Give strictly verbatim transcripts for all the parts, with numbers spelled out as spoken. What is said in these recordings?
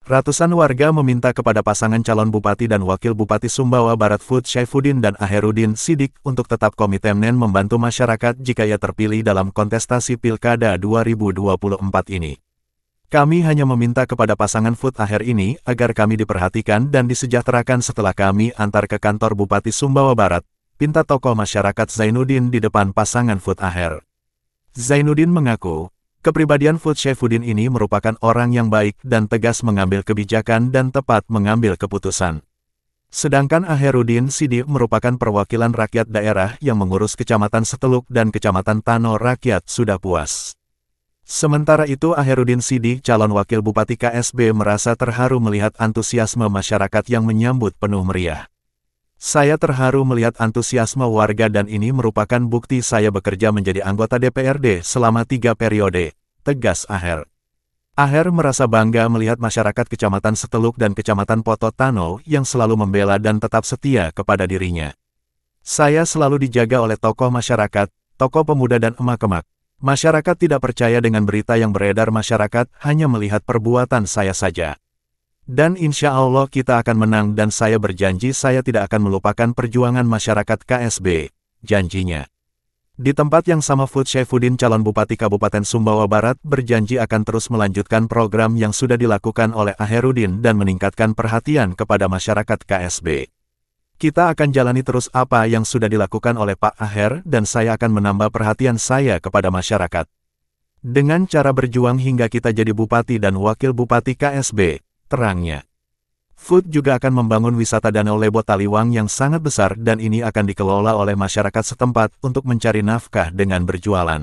Ratusan warga meminta kepada pasangan calon Bupati dan Wakil Bupati Sumbawa Barat Fuad Syaifuddin dan Aherudin Sidik untuk tetap komitmen membantu masyarakat jika ia terpilih dalam kontestasi Pilkada dua ribu dua puluh empat ini. Kami hanya meminta kepada pasangan Fuad Aher ini agar kami diperhatikan dan disejahterakan setelah kami antar ke kantor Bupati Sumbawa Barat, pinta tokoh masyarakat Zainuddin di depan pasangan Fuad Aher. Zainuddin mengaku, kepribadian Fuad Syaifuddin ini merupakan orang yang baik dan tegas mengambil kebijakan dan tepat mengambil keputusan. Sedangkan Aherudin Sidik merupakan perwakilan rakyat daerah yang mengurus Kecamatan Seteluk dan Kecamatan Tano. Rakyat sudah puas. Sementara itu Aherudin Sidik, calon Wakil Bupati K S B, merasa terharu melihat antusiasme masyarakat yang menyambut penuh meriah. Saya terharu melihat antusiasme warga dan ini merupakan bukti saya bekerja menjadi anggota D P R D selama tiga periode, tegas Aher. Aher merasa bangga melihat masyarakat Kecamatan Seteluk dan Kecamatan Poto Tano yang selalu membela dan tetap setia kepada dirinya. Saya selalu dijaga oleh tokoh masyarakat, tokoh pemuda dan emak-emak. Masyarakat tidak percaya dengan berita yang beredar, masyarakat hanya melihat perbuatan saya saja. Dan insya Allah kita akan menang dan saya berjanji saya tidak akan melupakan perjuangan masyarakat K S B, janjinya. Di tempat yang sama Fuad Syaifuddin, calon Bupati Kabupaten Sumbawa Barat, berjanji akan terus melanjutkan program yang sudah dilakukan oleh Aherudin dan meningkatkan perhatian kepada masyarakat K S B. Kita akan jalani terus apa yang sudah dilakukan oleh Pak Aher dan saya akan menambah perhatian saya kepada masyarakat. Dengan cara berjuang hingga kita jadi Bupati dan Wakil Bupati K S B. Terangnya. Fuad juga akan membangun wisata Danau Lebo Taliwang yang sangat besar dan ini akan dikelola oleh masyarakat setempat untuk mencari nafkah dengan berjualan.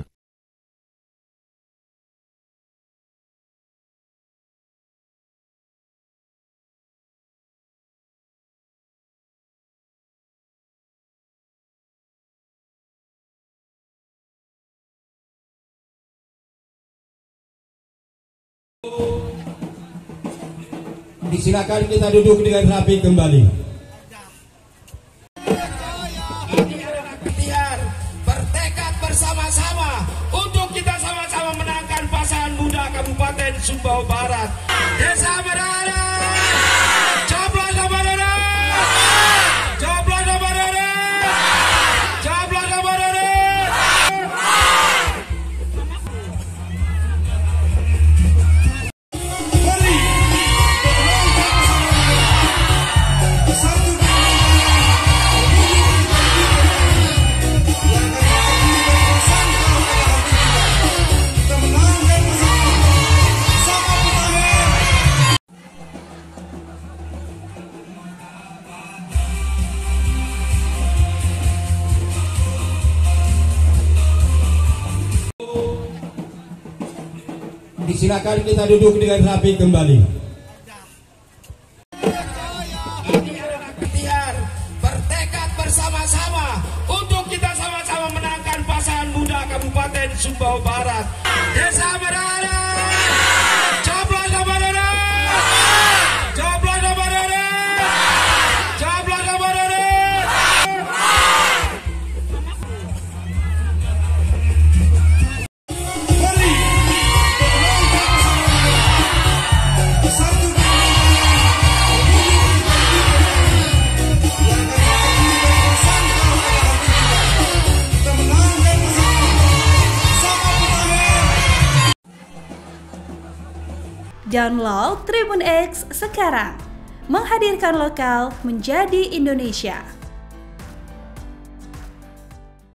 Disilakan kita duduk dengan rapi kembali. Ini adalah ikhtiar bertekad bersama-sama untuk kita sama-sama menangkan pasangan muda Kabupaten Sumbawa Barat. Desa Berada, Coblos Berada, Coblos Berada, Coblos Berada. Disilakan kita duduk dengan rapi kembali. Ini adalah ikhtiar bertekad bersama-sama untuk kita sama-sama menangkan pasangan muda Kabupaten Sumbawa Barat. Desa Berada, Coblos Berada, Coblos Berada, Coblos Berada. Download Tribun X sekarang, menghadirkan lokal menjadi Indonesia.